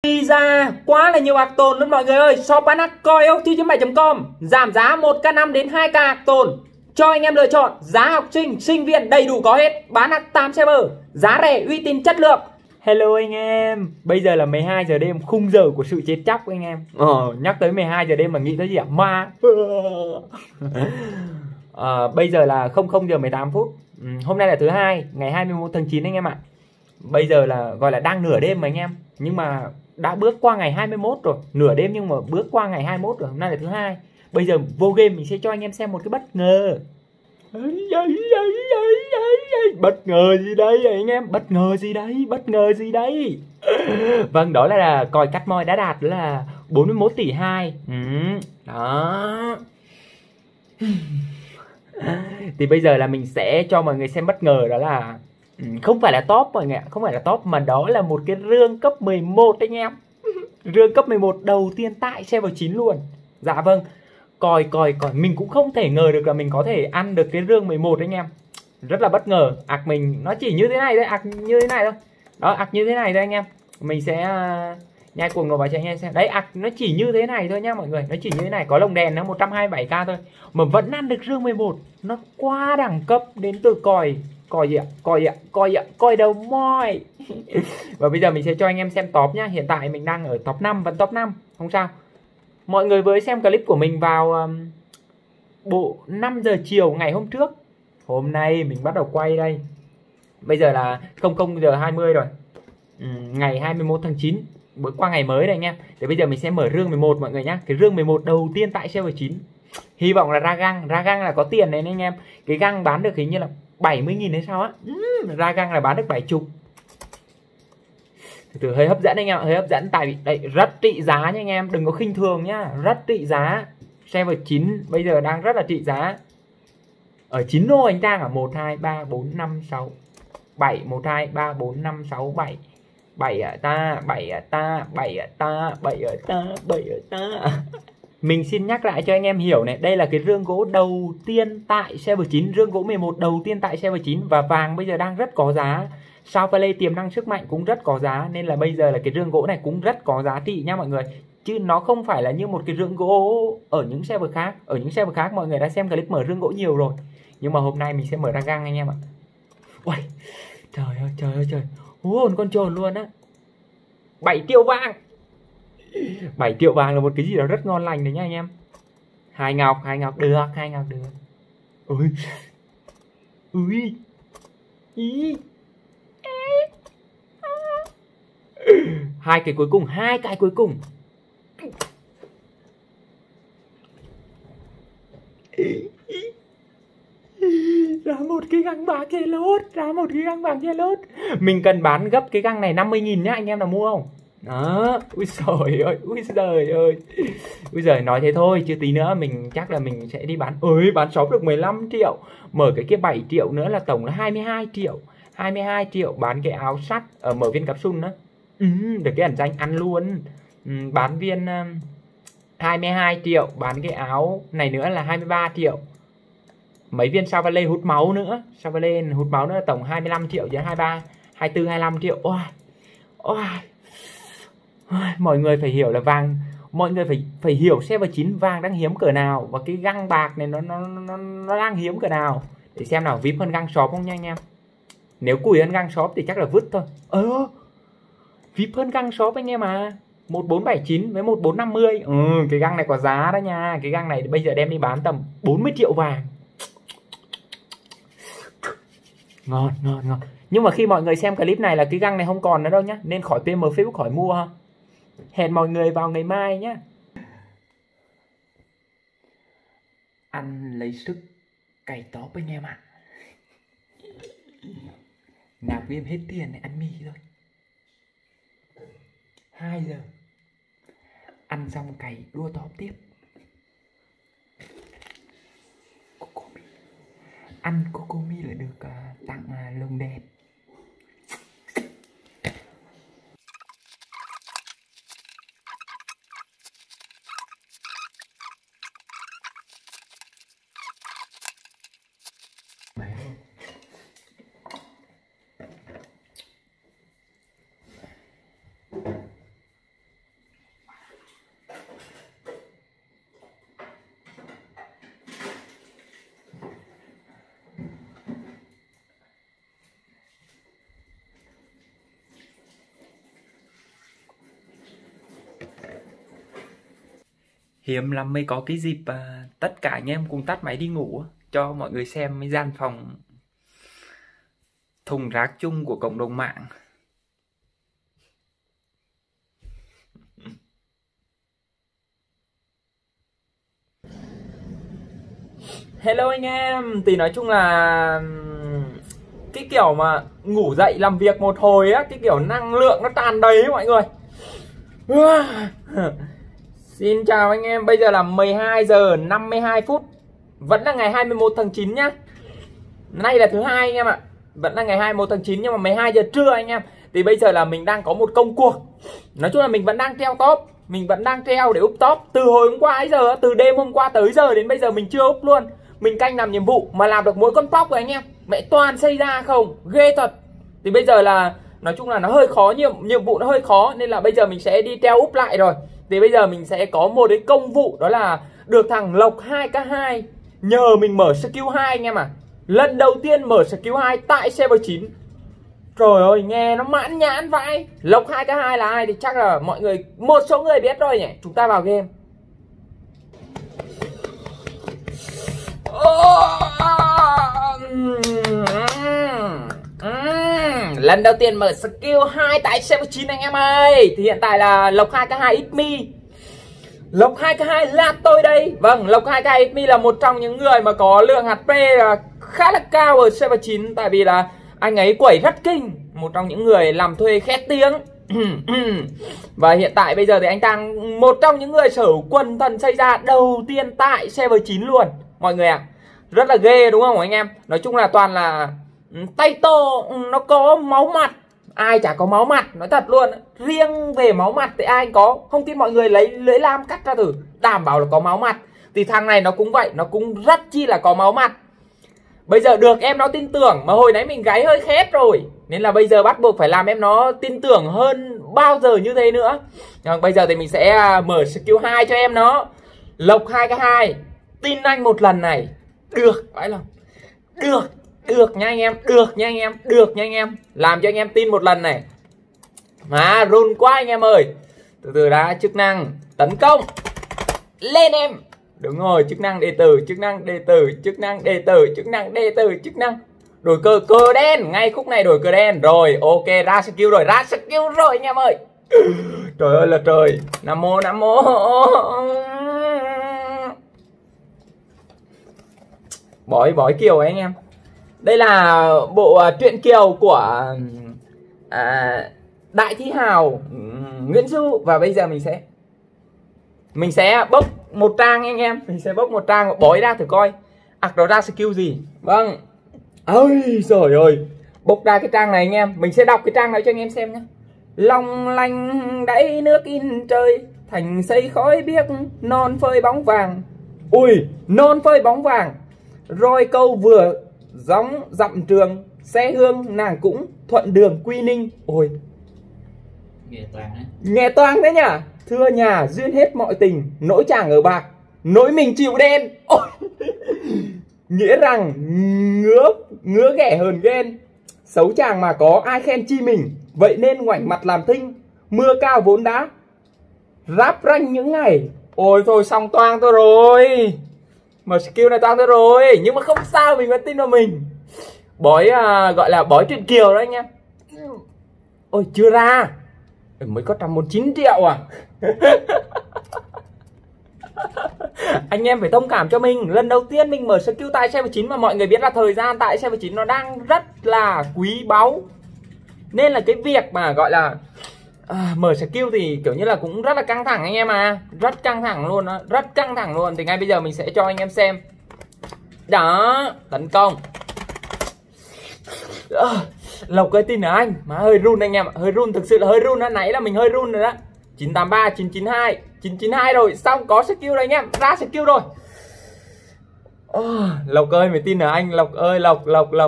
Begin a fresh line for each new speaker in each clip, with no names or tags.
Đi ra quá là nhiều ạc tồn luôn mọi người ơi. Shop bán ạc coiot.com giảm giá 1k5 đến 2k ạc tồn cho anh em lựa chọn. Giá học sinh, sinh viên đầy đủ có hết. Bán ạc 8 server, giá rẻ, uy tín, chất lượng. Hello anh em, bây giờ là 12 giờ đêm, khung giờ của sự chết chóc anh em. Nhắc tới 12 giờ đêm mà nghĩ tới gì ạ? Ma. Bây giờ là 00 giờ 18 phút. Hôm nay là thứ hai, ngày 21 tháng 9 anh em ạ. Bây giờ là gọi là đang nửa đêm mà anh em. Nhưng mà đã bước qua ngày 21 rồi. Nửa đêm nhưng mà bước qua ngày 21 rồi. Hôm nay là thứ hai. Bây giờ vô game mình sẽ cho anh em xem một cái bất ngờ. Bất ngờ gì đây anh em? Bất ngờ gì đấy? Bất ngờ gì đấy? Vâng, đó là còi cắt moi đã đạt là 41 tỷ 2. Đó. Thì bây giờ là mình sẽ cho mọi người xem bất ngờ, đó là không phải là top mọi người ạ, không phải là top mà đó là một cái rương cấp 11 anh em. Rương cấp 11 đầu tiên tại server 9 luôn. Dạ vâng. Còi mình cũng không thể ngờ được là mình có thể ăn được cái rương 11 anh em. Rất là bất ngờ. Ạc mình nó chỉ như thế này thôi, ạc như thế này thôi. Đó, ạc như thế này thôi anh em. Mình sẽ nhai cuồng nổ vào cho anh em xem. Đấy, ạc nó chỉ như thế này thôi nhá mọi người. Nó chỉ như thế này, có lồng đèn nó 127k thôi mà vẫn ăn được rương 11. Nó quá đẳng cấp đến từ còi gì ạ? Còi đầu moi. Và bây giờ mình sẽ cho anh em xem top nhá. Hiện tại mình đang ở top 5, vẫn top 5, không sao. Mọi người với xem clip của mình vào bộ 5 giờ chiều ngày hôm trước. Hôm nay mình bắt đầu quay đây. Bây giờ là 00 giờ 20 rồi. Ngày 21 tháng 9, bước qua ngày mới đây anh em. Thì bây giờ mình sẽ mở rương 11 mọi người nhá. Cái rương 11 đầu tiên tại server 9. Hy vọng là ra găng là có tiền đấy anh em. Cái găng bán được hình như là 70.000 hay sao á. Ra găng là bán được 70. Từ hơi hấp dẫn anh em, hơi hấp dẫn tại vì đây rất trị giá nha anh em, đừng có khinh thường nhá, rất trị giá. Server 9 bây giờ đang rất là trị giá. Ở 9 lô anh ta ở 1 2 3 4 5 6 7, 1 2 3 4 5 6 7. 7 ở ta, 7 ở ta, 7 ở ta, 7 ở ta, 7 ở ta. Mình xin nhắc lại cho anh em hiểu này, đây là cái rương gỗ đầu tiên tại server 9, rương gỗ 11 đầu tiên tại server 9 và vàng bây giờ đang rất có giá. Sao Valley tiềm năng sức mạnh cũng rất có giá, nên là bây giờ là cái rương gỗ này cũng rất có giá trị nha mọi người. Chứ nó không phải là như một cái rương gỗ ở những server khác. Ở những server khác mọi người đã xem clip mở rương gỗ nhiều rồi. Nhưng mà hôm nay mình sẽ mở ra găng anh em ạ. Ui, trời ơi trời ơi trời. Hồn con trồn luôn á. 7 triệu vàng. 7 triệu vàng là một cái gì đó rất ngon lành đấy nha anh em. Hai ngọc được, hai ngọc được. Ui. Ui. Ý. Hai cái cuối cùng, hai cái cuối cùng. Ra một cái găng bạc che lốt, ra một cái găng bạc che lốt. Mình cần bán gấp cái găng này 50.000 nhá anh em nào mua không? Đó, ui trời ơi, ui trời ơi. Ui giời, nói thế thôi chứ tí nữa mình chắc là mình sẽ đi bán. Ôi, bán shop được 15 triệu. Mở cái kia 7 triệu nữa là tổng là 22 triệu. 22 triệu bán cái áo sắt ở mở viên capsule đó. Được cái ẩn danh ăn luôn. Bán viên 22 triệu, bán cái áo này nữa là 23 triệu. Mấy viên sao Valley hút máu nữa, sao Valley hút máu nữa tổng 25 triệu chứ 23, 24, 25 triệu. Ôi. Ôi. Mọi người phải hiểu là vàng, mọi người phải hiểu server 9 vàng đang hiếm cỡ nào và cái găng bạc này nó đang hiếm cỡ nào để xem nào VIP hơn găng shop không nha anh em. Nếu cùi hơn găng shop thì chắc là vứt thôi. VIP hơn găng shop anh em à. 1479 với 1450. Cái găng này có giá đó nha. Cái găng này bây giờ đem đi bán tầm 40 triệu vàng. Ngon. Nhưng mà khi mọi người xem clip này là cái găng này không còn nữa đâu nhá, nên khỏi PM Facebook khỏi mua ha. Hẹn mọi người vào ngày mai nhá. Ăn lấy sức cày top anh em ạ. Nạp game hết tiền này ăn mì thôi. 2 giờ ăn xong cày đua top tiếp. Cocomi. Ăn Cocomi là được tặng lồng đẹp. Hiếm lắm mới có cái dịp tất cả anh em cùng tắt máy đi ngủ cho mọi người xem mấy gian phòng thùng rác chung của cộng đồng mạng. Hello anh em, thì nói chung là cái kiểu mà ngủ dậy làm việc một hồi á, cái kiểu năng lượng nó tràn đầy ấy mọi người. Xin chào anh em, bây giờ là 12 giờ 52 phút. Vẫn là ngày 21 tháng 9 nhá. Nay là thứ hai anh em ạ. Vẫn là ngày 21 tháng 9 nhưng mà 12 giờ trưa anh em. Thì bây giờ là mình đang có một công cuộc. Nói chung là mình vẫn đang treo top. Mình vẫn đang treo để úp top. Từ hồi hôm qua ấy giờ, từ đêm hôm qua tới giờ đến bây giờ mình chưa úp luôn. Mình canh làm nhiệm vụ mà làm được mỗi con póc rồi anh em. Mẹ toàn xây ra không, ghê thật. Thì bây giờ là nói chung là nó hơi khó, nhiệm vụ nó hơi khó. Nên là bây giờ mình sẽ đi treo úp lại rồi. Thì bây giờ mình sẽ có một cái công vụ, đó là được thằng Lộc 2k2 nhờ mình mở skill 2 anh em à. Lần đầu tiên mở skill 2 tại server 9. Trời ơi, nghe nó mãn nhãn vãi. Lộc 2k2 là ai thì chắc là mọi người, một số người biết rồi nhỉ. Chúng ta vào game. Lần đầu tiên mở skill 2 tại server 9 anh em ơi. Thì hiện tại là Lộc 2k2 It's me. Lộc 2k2 là tôi đây. Vâng, Lộc 2k2 It's me là một trong những người mà có lượng HP khá là cao ở server 9. Tại vì là anh ấy quẩy rất kinh. Một trong những người làm thuê khét tiếng. Và hiện tại bây giờ thì anh đang một trong những người sở hữu quần thần xây ra đầu tiên tại server 9 luôn mọi người ạ. Rất là ghê đúng không anh em? Nói chung là toàn là tay to, nó có máu mặt. Ai chả có máu mặt, nói thật luôn. Riêng về máu mặt thì ai có. Không tin mọi người lấy lưỡi lam cắt ra thử, đảm bảo là có máu mặt. Thì thằng này nó cũng vậy, nó cũng rất chi là có máu mặt. Bây giờ được em nó tin tưởng. Mà hồi nãy mình gáy hơi khét rồi, nên là bây giờ bắt buộc phải làm em nó tin tưởng hơn bao giờ như thế nữa. Bây giờ thì mình sẽ mở skill 2 cho em nó. Lộc 2k2 tin anh một lần này. Được, phải không? Được nha anh em, được nha anh em, được nha anh em. Làm cho anh em tin một lần này. Mà run quá anh em ơi. Từ từ đã, chức năng tấn công. Lên em. Đúng rồi, chức năng đệ tử, chức năng đệ tử, chức năng đệ tử, chức năng đệ tử, chức năng đổi cờ đen. Ngay khúc này đổi cờ đen. Rồi, ok, ra skill rồi, ra skill rồi anh em ơi. Trời ơi là trời. Nam mô, nam mô. Bói kiều ấy anh em. Đây là bộ truyện kiều của Đại Thi Hào Nguyễn Du. Và bây giờ mình sẽ bốc một trang anh em. Mình sẽ bốc một trang bói ra thử coi nó ra skill gì. Vâng. Ôi trời ơi, bốc ra cái trang này anh em. Mình sẽ đọc cái trang này cho anh em xem nhé. Long lanh đáy nước in trời, thành xây khói biếc, non phơi bóng vàng. Ui, non phơi bóng vàng. Rồi câu vừa gióng dặm trường, xe hương nàng cũng thuận đường quy ninh. Ôi, nghe toang đấy nhá. Thưa nhà duyên hết mọi tình, nỗi chàng ở bạc, nỗi mình chịu đen. Ôi. Nghĩa rằng ngứa ghẻ hờn ghen, xấu chàng mà có ai khen chi mình, vậy nên ngoảnh mặt làm thinh, mưa cao vốn đã ráp ranh những ngày. Ôi thôi, xong toang tôi rồi. Mà skill này toang tôi rồi. Nhưng mà không sao, mình vẫn tin vào mình. Bói gọi là bói truyện kiều đó anh em. Ôi chưa ra, mới có 119 triệu à. Anh em phải thông cảm cho mình. Lần đầu tiên mình mở skill tại server 9 mà mọi người biết là thời gian tại server 9 nó đang rất là quý báu. Nên là cái việc mà gọi là mở skill thì kiểu như là cũng rất là căng thẳng anh em à. Rất căng thẳng luôn đó, rất căng thẳng luôn. Thì ngay bây giờ mình sẽ cho anh em xem. Đó, tấn công. Lộc ơi tin ở anh. Má hơi run anh em ạ, hơi run, thực sự là hơi run đó. Nãy là mình hơi run rồi đó. 983, 992, 992 rồi. Xong có skill rồi anh em, ra skill rồi. Lộc ơi mày tin ở anh. Lộc ơi, Lộc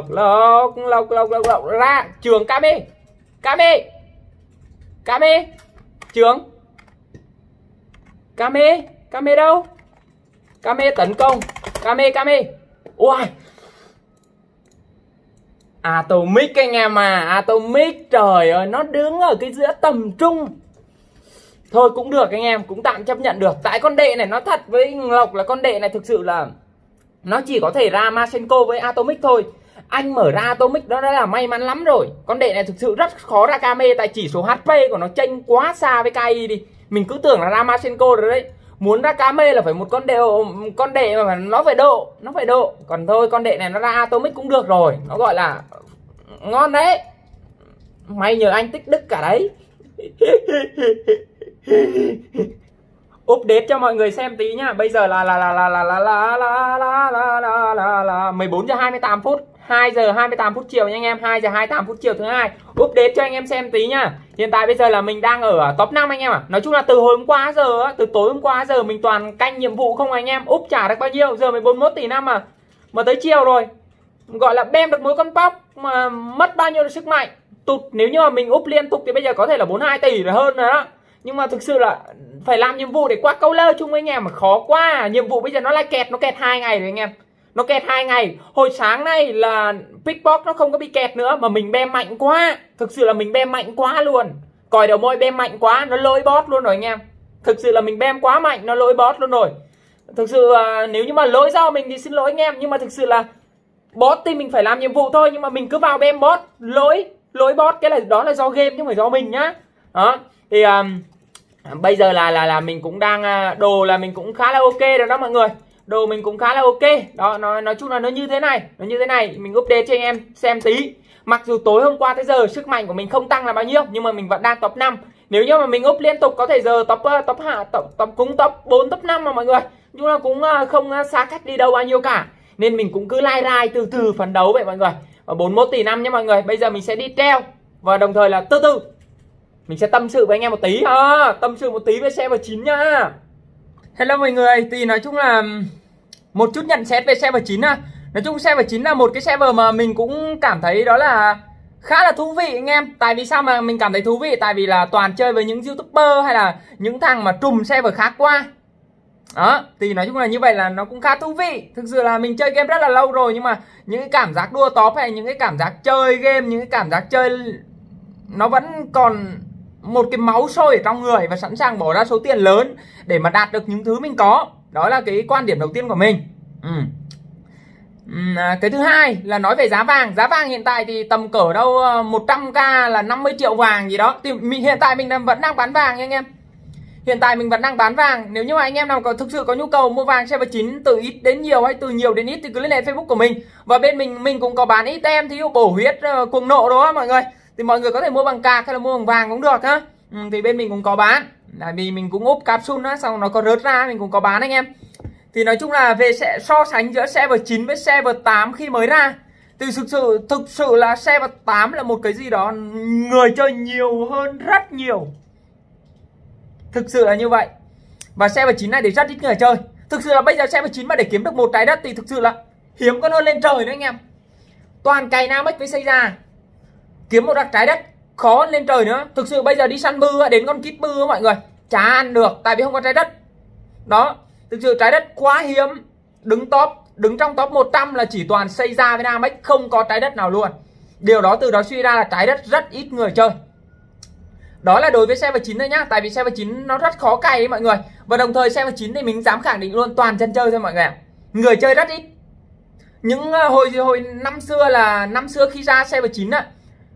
ra trường Kame. Trường Kame đâu? Kame tấn công. Kame. Ui, Atomic anh em à. Atomic, trời ơi, nó đứng ở cái giữa tầm trung. thôi cũng được anh em, cũng tạm chấp nhận được. Tại con đệ này nó thật với Lộc là con đệ này thực sự là nó chỉ có thể ra Masenko với Atomic thôi. Anh mở ra Atomic đó đã là may mắn lắm rồi. Con đệ này thực sự rất khó ra Kame, tại chỉ số HP của nó chênh quá xa với KI đi. Mình cứ tưởng là ra Masenko rồi đấy. Muốn ra Kame là phải một con đệ mà nó phải độ. Còn thôi con đệ này nó ra Atomic cũng được rồi, nó gọi là ngon đấy. May nhờ anh tích đức cả đấy. Update cho mọi người xem tí nhá. Bây giờ là 14 giờ 28 phút, 2 giờ 28 phút chiều nha anh em, 2 giờ 28 phút chiều thứ hai. Update cho anh em xem tí nhá. Hiện tại bây giờ là mình đang ở top 5 anh em ạ. Nói chung là từ hồi hôm qua giờ, từ tối hôm qua giờ mình toàn canh nhiệm vụ không anh em. Úp trả được bao nhiêu, giờ mới 41 tỷ năm mà tới chiều rồi. Gọi là bem được mỗi con pop mà mất bao nhiêu sức mạnh. Tụt nếu như mà mình úp liên tục thì bây giờ có thể là 42 tỷ rồi hơn rồi đó. Nhưng mà thực sự là phải làm nhiệm vụ để qua câu lơ chung với anh em mà khó quá. Nhiệm vụ bây giờ nó lại kẹt, nó kẹt 2 ngày rồi anh em. Nó kẹt 2 ngày. Hồi sáng nay là pickbox nó không có bị kẹt nữa mà mình bem mạnh quá. Thực sự là mình bem mạnh quá luôn. Còi đầu môi bem mạnh quá, nó lỗi boss luôn rồi anh em. Thực sự là mình bem quá mạnh, nó lỗi boss luôn rồi. Thực sự nếu như mà lỗi do mình thì xin lỗi anh em. Nhưng mà thực sự là boss thì mình phải làm nhiệm vụ thôi. Nhưng mà mình cứ vào bem boss, lỗi boss, cái là đó là do game chứ không phải do mình nhá. Đó. Thì bây giờ là mình cũng đang đồ là mình cũng khá là ok rồi đó mọi người. Đồ mình cũng khá là ok. Đó, nói chung là nó như thế này, mình update cho anh em xem tí. Mặc dù tối hôm qua tới giờ sức mạnh của mình không tăng là bao nhiêu nhưng mà mình vẫn đang top 5. Nếu như mà mình up liên tục có thể giờ top 4 top 5 mà mọi người. Nhưng mà cũng không xa cách đi đâu bao nhiêu cả. Nên mình cũng cứ lai rai từ từ phấn đấu vậy mọi người. Và 41 tỷ năm nhé mọi người. Bây giờ mình sẽ đi treo và đồng thời là từ từ mình sẽ tâm sự với anh em một tí tâm sự một tí với server 9 nhá. Hello mọi người, thì nói chung là một chút nhận xét về server 9 á. Nói chung server 9 là một cái server mà mình cũng cảm thấy đó là khá là thú vị anh em. Tại vì sao mà mình cảm thấy thú vị? Tại vì là toàn chơi với những youtuber hay là những thằng mà trùm server khác qua. Đó, thì nói chung là như vậy là nó cũng khá thú vị. Thực sự là mình chơi game rất là lâu rồi nhưng mà những cái cảm giác đua top hay những cái cảm giác chơi game, những cái cảm giác chơi nó vẫn còn một cái máu sôi ở trong người và sẵn sàng bỏ ra số tiền lớn để mà đạt được những thứ mình có. Đó là cái quan điểm đầu tiên của mình. Cái thứ hai là nói về giá vàng. Giá vàng hiện tại thì tầm cỡ đâu 100k là 50 triệu vàng gì đó. Thì hiện tại mình vẫn đang bán vàng nha anh em. Hiện tại mình vẫn đang bán vàng. Nếu như mà anh em nào thực sự có nhu cầu mua vàng server 9 từ ít đến nhiều hay từ nhiều đến ít thì cứ liên hệ Facebook của mình. Và bên mình cũng có bán item thí dụ bổ huyết, cuồng nộ đó mọi người. Thì mọi người có thể mua bằng cạc hay là mua bằng vàng cũng được ha. Thì bên mình cũng có bán. Tại vì mình cũng úp capsule á, xong nó có rớt ra mình cũng có bán anh em. Thì nói chung là về so sánh giữa server 9 với server 8 khi mới ra thì thực sự là server 8 là một cái gì đó người chơi nhiều hơn rất nhiều. Thực sự là như vậy. Và server 9 này thì rất ít người chơi. Thực sự là bây giờ server 9 mà để kiếm được một trái đất thì thực sự là hiếm con hơn lên trời nữa anh em. Toàn cày Namek với xây ra kiếm một trái đất khó hơn lên trời nữa. Thực sự bây giờ đi săn bư đến con kít bư mọi người chả ăn được tại vì không có trái đất. Đó, thực sự trái đất quá hiếm. Đứng trong top 100 là chỉ toàn xây ra với Namek, không có trái đất nào luôn. Điều đó từ đó suy ra là trái đất rất ít người chơi. Đó là đối với server 9 thôi nhá. Tại vì server 9 nó rất khó cày ấy mọi người. Và đồng thời server 9 thì mình dám khẳng định luôn toàn chân chơi thôi mọi người ạ. Người chơi rất ít. Những hồi năm xưa khi ra server 9 á,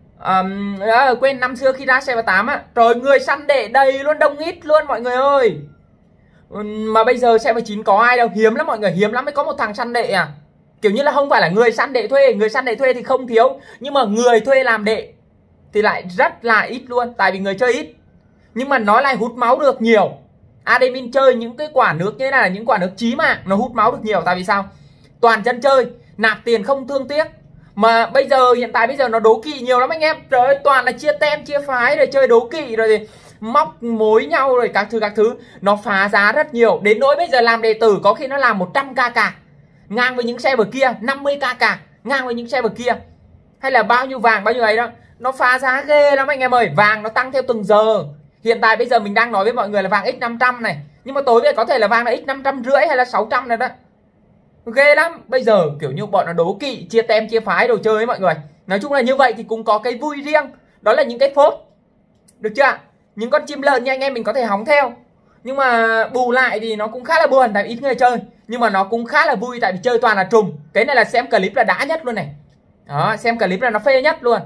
quên, năm xưa khi ra server 8 á, trời, người săn đệ đầy luôn, đông ít luôn mọi người ơi. Mà bây giờ server 9 có ai đâu, hiếm lắm mọi người, hiếm lắm mới có một thằng săn đệ à. Kiểu như là không phải là người săn đệ thuê, người săn đệ thuê thì không thiếu, nhưng mà người thuê làm đệ thì lại rất là ít luôn. Tại vì người chơi ít nhưng mà nó lại hút máu được nhiều. Admin chơi những cái quả nước như thế này là những quả nước chí mạng, nó hút máu được nhiều. Tại vì sao? Toàn chân chơi, nạp tiền không thương tiếc. Mà bây giờ hiện tại bây giờ nó đố kỵ nhiều lắm anh em. Trời ơi, toàn là chia tem chia phái rồi chơi đố kỵ rồi thì móc mối nhau rồi các thứ. Nó phá giá rất nhiều. Đến nỗi bây giờ làm đệ tử có khi nó làm 100k cả, ngang với những server kia, 50k cả, ngang với những server kia. Hay là bao nhiêu vàng bao nhiêu ấy đó. Nó phá giá ghê lắm anh em ơi. Vàng nó tăng theo từng giờ. Hiện tại bây giờ mình đang nói với mọi người là vàng X500 này, nhưng mà tối về có thể là vàng là X550 hay là 600 này đó. Ghê lắm. Bây giờ kiểu như bọn nó đố kỵ, chia tem chia phái đồ chơi ấy mọi người. Nói chung là như vậy thì cũng có cái vui riêng. Đó là những cái phốt. Được chưa? những con chim lợn như anh em mình có thể hóng theo. Nhưng mà bù lại thì nó cũng khá là buồn tại vì ít người chơi, nhưng mà nó cũng khá là vui tại vì chơi toàn là trùng. Cái này là xem clip là đã nhất luôn này. Đó, xem clip là nó phê nhất luôn.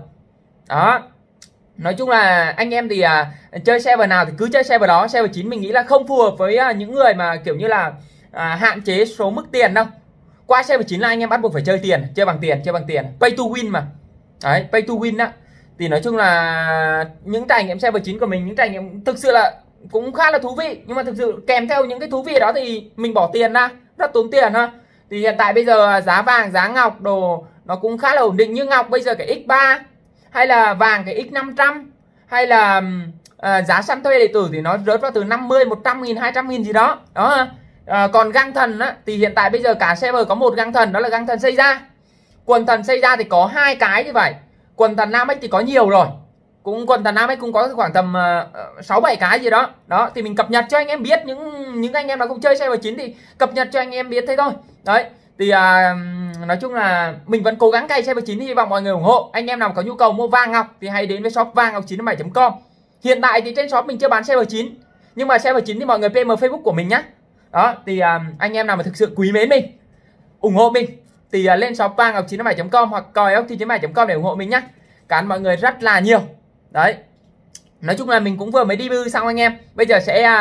Đó. Nói chung là anh em thì chơi server nào thì cứ chơi server đó. Server 9 mình nghĩ là không phù hợp với những người mà kiểu như là hạn chế số mức tiền đâu. Qua server 9 là anh em bắt buộc phải chơi tiền, chơi bằng tiền, pay to win mà. Đấy, pay to win á. Thì nói chung là những trải nghiệm server 9 của mình, những trải nghiệm thực sự là cũng khá là thú vị. Nhưng mà thực sự kèm theo những cái thú vị đó thì mình bỏ tiền ra, rất tốn tiền ha. Thì hiện tại bây giờ giá vàng, giá ngọc đồ nó cũng khá là ổn định. Như ngọc bây giờ cái X3 hay là vàng cái X500 hay là giá săn thuê điện tử thì nó rớt vào từ 50, 100 nghìn, 200 nghìn gì đó. Đó. Còn găng thần á, thì hiện tại bây giờ cả server có một găng thần, đó là găng thần xây ra. Quần thần xây ra thì có 2 cái như vậy. Quần thần Nam X thì có nhiều rồi. Quần thần Nam X cũng có khoảng tầm 6-7 cái gì đó. Đó thì mình cập nhật cho anh em biết, những anh em nào không chơi server 9 thì cập nhật cho anh em biết thế thôi. Đấy. Thì nói chung là mình vẫn cố gắng cày server 9, hy vọng mọi người ủng hộ. Anh em nào có nhu cầu mua vàng ngọc thì hãy đến với shop vàng ngọc 97.com. Hiện tại thì trên shop mình chưa bán server 9, nhưng mà server 9 thì mọi người PM Facebook của mình nhá. Đó thì anh em nào mà thực sự quý mến mình, ủng hộ mình thì lên shop vàng ngọc 97.com hoặc coiocti97.com để ủng hộ mình nhá. Cảm ơn mọi người rất là nhiều. Đấy. Nói chung là mình cũng vừa mới debut xong anh em. Bây giờ sẽ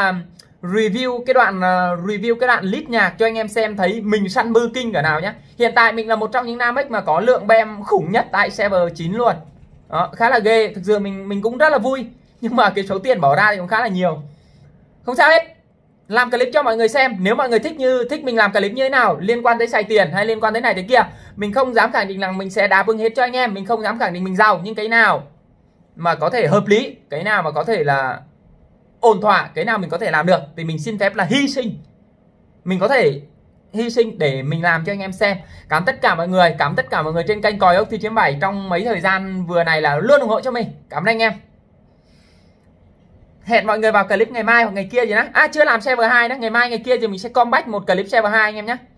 review cái đoạn list nhạc cho anh em xem thấy mình săn bư kinh cả nào nhá. Hiện tại mình là một trong những Nam X mà có lượng bem khủng nhất tại server 9 luôn. Đó, khá là ghê. Thực sự mình cũng rất là vui, nhưng mà cái số tiền bỏ ra thì cũng khá là nhiều. Không sao hết. Làm clip cho mọi người xem. Nếu mọi người thích mình làm clip như thế nào liên quan tới xài tiền hay liên quan tới này tới kia, mình không dám khẳng định rằng mình sẽ đáp ứng hết cho anh em, mình không dám khẳng định mình giàu, nhưng cái nào mà có thể hợp lý, cái nào mà có thể là ổn thỏa, cái nào mình có thể làm được thì mình xin phép là hy sinh. Mình có thể hy sinh để mình làm cho anh em xem. Cảm tất cả mọi người, cảm tất cả mọi người trên kênh coiocti97 trong mấy thời gian vừa này là luôn ủng hộ cho mình. Cảm ơn anh em. Hẹn mọi người vào clip ngày mai hoặc ngày kia gì đó. Chưa làm server 2 đó, ngày mai ngày kia thì mình sẽ comeback một clip server 2 anh em nhé.